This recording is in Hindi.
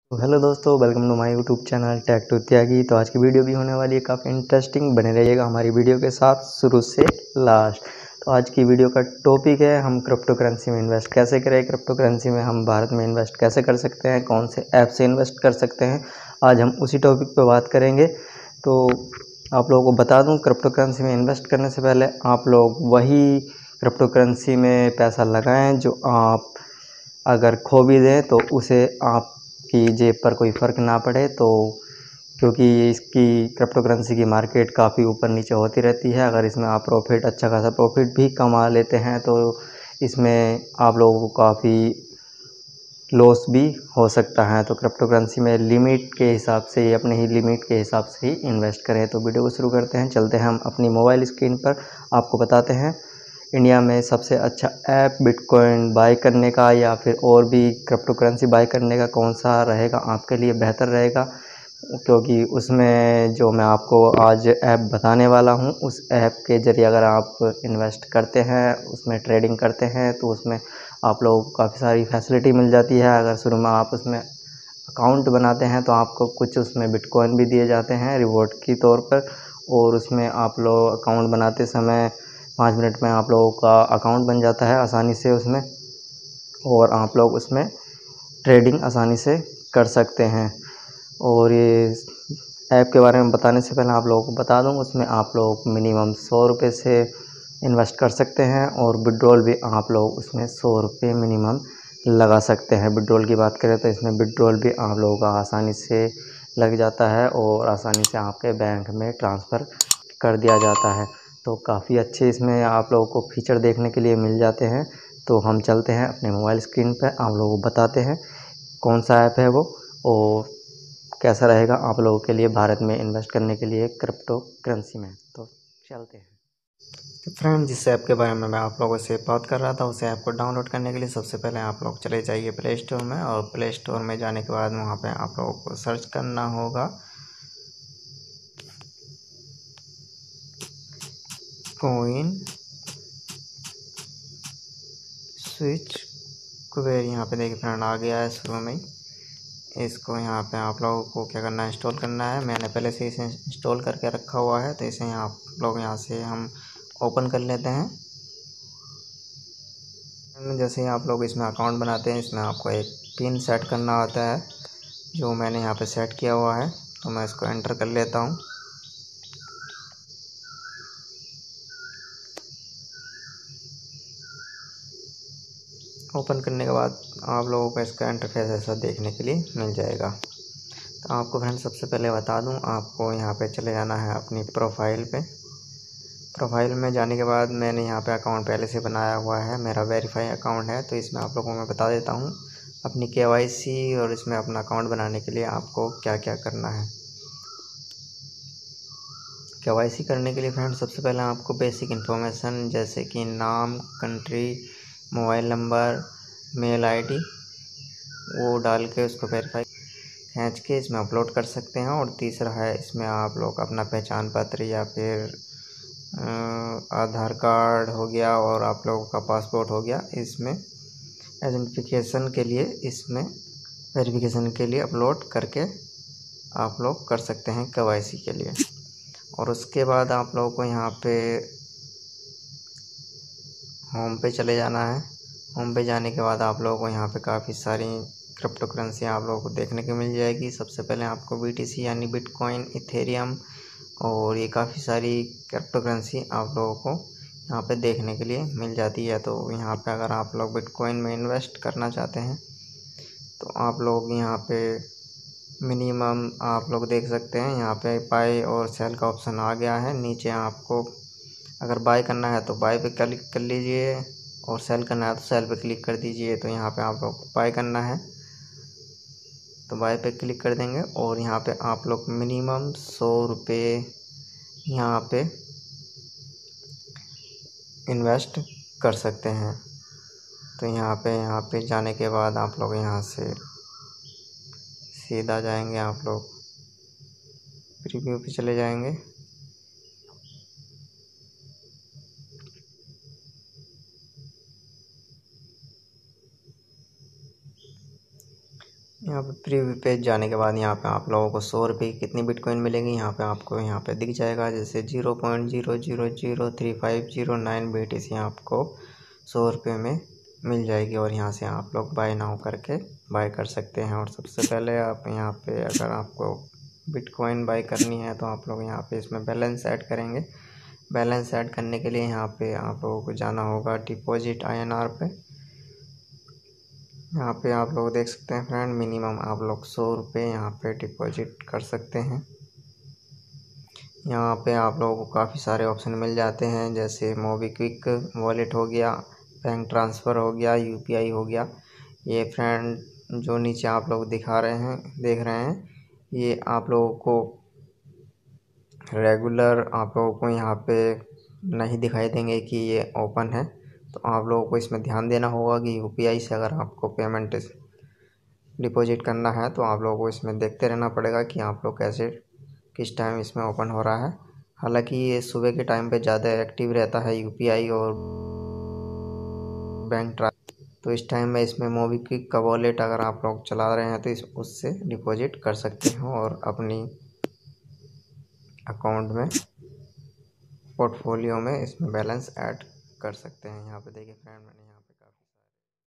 तो हेलो दोस्तों, welcome to my YouTube channel tech to Tyagi. तो आज की वीडियो भी होने वाली है काफ़ी इंटरेस्टिंग, बने रहिएगा हमारी वीडियो के साथ शुरू से लास्ट। तो आज की वीडियो का टॉपिक है हम क्रिप्टो करेंसी में इन्वेस्ट कैसे करें, क्रिप्टो करेंसी में हम भारत में इन्वेस्ट कैसे कर सकते हैं, कौन से ऐप से इन्वेस्ट कर सकते हैं। आज हम उसी टॉपिक पर बात करेंगे। तो आप लोगों को बता दूँ, क्रिप्टो करेंसी में इन्वेस्ट करने से पहले आप लोग वही क्रिप्टो करेंसी में पैसा लगाएँ जो आप अगर खो भी दें तो उसे आपकी जेब पर कोई फ़र्क ना पड़े। तो क्योंकि इसकी क्रिप्टो करेंसी की मार्केट काफ़ी ऊपर नीचे होती रहती है, अगर इसमें आप प्रॉफिट अच्छा खासा प्रॉफिट भी कमा लेते हैं तो इसमें आप लोगों को काफ़ी लॉस भी हो सकता है। तो क्रिप्टो करेंसी में लिमिट के हिसाब से ही, अपने ही लिमिट के हिसाब से ही इन्वेस्ट करें। तो वीडियो को शुरू करते हैं, चलते हैं हम अपनी मोबाइल स्क्रीन पर, आपको बताते हैं इंडिया में सबसे अच्छा ऐप बिटकॉइन बाय करने का या फिर और भी क्रिप्टो करेंसी बाय करने का कौन सा रहेगा आपके लिए बेहतर रहेगा। क्योंकि उसमें जो मैं आपको आज ऐप बताने वाला हूँ, उस ऐप के ज़रिए अगर आप इन्वेस्ट करते हैं, उसमें ट्रेडिंग करते हैं, तो उसमें आप लोगों को काफ़ी सारी फैसिलिटी मिल जाती है। अगर शुरू में आप उसमें अकाउंट बनाते हैं तो आपको कुछ उसमें बिटकॉइन भी दिए जाते हैं रिवॉर्ड की तौर पर। और उसमें आप लोग अकाउंट बनाते समय 5 मिनट में आप लोगों का अकाउंट बन जाता है आसानी से उसमें, और आप लोग उसमें ट्रेडिंग आसानी से कर सकते हैं। और ये ऐप के बारे में बताने से पहले आप लोगों को बता दूं, उसमें आप लोग मिनिमम 100 रुपये से इन्वेस्ट कर सकते हैं और विड्रॉल भी आप लोग उसमें 100 रुपये मिनिमम लगा सकते हैं। विड्रॉल की बात करें तो इसमें विड्रॉल भी आप लोगों का आसानी से लग जाता है और आसानी से आपके बैंक में ट्रांसफ़र कर दिया जाता है। तो काफ़ी अच्छे इसमें आप लोगों को फीचर देखने के लिए मिल जाते हैं। तो हम चलते हैं अपने मोबाइल स्क्रीन पर, आप लोगों को बताते हैं कौन सा ऐप है वो और कैसा रहेगा आप लोगों के लिए भारत में इन्वेस्ट करने के लिए क्रिप्टो करेंसी में। तो चलते हैं। तो फ्रेंड, जिस ऐप के बारे में मैं आप लोगों से बात कर रहा था, उस ऐप को डाउनलोड करने के लिए सबसे पहले आप लोग चले जाइए प्ले स्टोर में, और प्ले स्टोर में जाने के बाद वहाँ पे आप लोगों को सर्च करना होगा कॉइन स्विच कुबेर। यहाँ पे देखिए फ्रेंड, आ गया है शुरू में ही। इसको यहाँ पे आप लोगों को क्या करना है, इंस्टॉल करना है। मैंने पहले से इसे इंस्टॉल करके रखा हुआ है, तो इसे आप लोग यहाँ से हम ओपन कर लेते हैं। जैसे ही आप लोग इसमें अकाउंट बनाते हैं, इसमें आपको एक पिन सेट करना होता है, जो मैंने यहाँ पे सेट किया हुआ है। तो मैं इसको एंटर कर लेता हूँ। ओपन करने के बाद आप लोगों को इसका इंटरफेस ऐसा देखने के लिए मिल जाएगा। तो आपको फ्रेंड सबसे पहले बता दूं, आपको यहाँ पे चले जाना है अपनी प्रोफाइल पे। प्रोफाइल में जाने के बाद मैंने यहाँ पे अकाउंट पहले से बनाया हुआ है, मेरा वेरीफाई अकाउंट है। तो इसमें आप लोगों को मैं बता देता हूँ अपनी KYC और इसमें अपना अकाउंट बनाने के लिए आपको क्या क्या करना है। KYC करने के लिए फ्रेंड सबसे पहले आपको बेसिक इन्फॉर्मेशन जैसे कि नाम, country, mobile number, mail ID, वो डाल के उसको वेरीफाई खींच के इसमें अपलोड कर सकते हैं। और तीसरा है, इसमें आप लोग अपना पहचान पत्र या फिर आधार कार्ड हो गया और आप लोगों का पासपोर्ट हो गया, इसमें आइडेंटिफिकेशन के लिए, इसमें वेरिफिकेशन के लिए अपलोड करके आप लोग कर सकते हैं KYC के लिए। और उसके बाद आप लोगों को यहाँ पे होम पे चले जाना है। होम पे जाने के बाद आप लोगों को यहाँ पे काफ़ी सारी क्रिप्टो करेंसी आप लोगों को देखने को मिल जाएगी। सबसे पहले आपको BTC यानी बिटकॉइन, इथेरियम और ये काफ़ी सारी क्रिप्टो करेंसी आप लोगों को यहाँ पे देखने के लिए मिल जाती है। तो यहाँ पे अगर आप लोग बिटकॉइन में इन्वेस्ट करना चाहते हैं तो आप लोग यहाँ पे मिनिमम आप लोग देख सकते हैं, यहाँ पे बाय और सेल का ऑप्शन आ गया है। नीचे आपको अगर बाय करना है तो बाय पे क्लिक कर लीजिए और सेल करना है तो सेल पे क्लिक कर दीजिए। तो यहाँ पे आप लोग को बाय करना है तो बाय पे क्लिक कर देंगे और यहाँ पे आप लोग मिनिमम 100 रुपये यहाँ पे इन्वेस्ट कर सकते हैं। तो यहाँ पे जाने के बाद आप लोग यहाँ से सीधा जाएंगे, आप लोग प्रीव्यू पे चले जाएंगे। यहाँ पे प्रीव्यू पेज जाने के बाद यहाँ पे आप लोगों को 100 रुपये की कितनी बिटकॉइन मिलेंगी यहाँ पे आपको यहाँ पे दिख जाएगा। जैसे 0.00035009 BTC आपको 100 रुपये में मिल जाएगी और यहाँ से आप लोग बाय नाउ करके बाय कर सकते हैं। और सबसे पहले आप यहाँ पे अगर आपको बिटकॉइन बाय करनी है तो आप लोग यहाँ पे इसमें बैलेंस ऐड करेंगे। बैलेंस ऐड करने के लिए यहाँ पे आप लोगों को जाना होगा डिपॉजिट INR पे। यहाँ पे आप लोग देख सकते हैं फ्रेंड, मिनिमम आप लोग 100 रुपये यहाँ पे डिपॉजिट कर सकते हैं। यहाँ पे आप लोगों को काफ़ी सारे ऑप्शन मिल जाते हैं, जैसे मोबीक्विक वॉलेट हो गया, बैंक ट्रांसफ़र हो गया, UPI हो गया। ये फ्रेंड जो नीचे आप लोग देख रहे हैं, ये आप लोगों को रेगुलर आप लोगों को यहाँ पे नहीं दिखाई देंगे कि ये ओपन है। तो आप लोगों को इसमें ध्यान देना होगा कि UPI से अगर आपको पेमेंट डिपॉजिट करना है तो आप लोगों को इसमें देखते रहना पड़ेगा कि आप लोग कैसे किस टाइम इसमें ओपन हो रहा है। हालांकि ये सुबह के टाइम पे ज़्यादा एक्टिव रहता है UPI और बैंक ट्रांसफर। तो इस टाइम में इसमें मोबीक्विक का वॉलेट अगर आप लोग चला रहे हैं तो उससे डिपॉजिट कर सकते हो और अपनी अकाउंट में पोर्टफोलियो में इसमें बैलेंस ऐड कर सकते हैं। यहाँ पे देखिए फ्रेंड, मैंने